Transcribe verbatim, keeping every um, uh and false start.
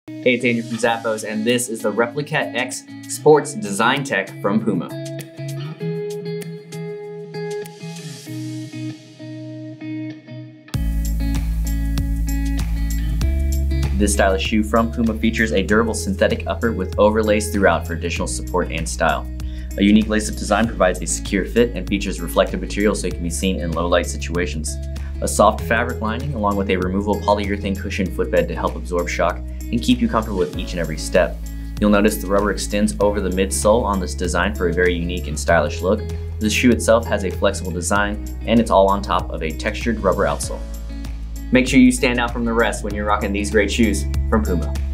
Hey, it's Andrew from Zappos, and this is the Replicat X Sports Design Tech from Puma. This stylish shoe from Puma features a durable synthetic upper with overlays throughout for additional support and style. A unique lace-up design provides a secure fit and features reflective material so it can be seen in low-light situations. A soft fabric lining along with a removable polyurethane cushion footbed to help absorb shock and keep you comfortable with each and every step. You'll notice the rubber extends over the midsole on this design for a very unique and stylish look. The shoe itself has a flexible design and it's all on top of a textured rubber outsole. Make sure you stand out from the rest when you're rocking these great shoes from Puma.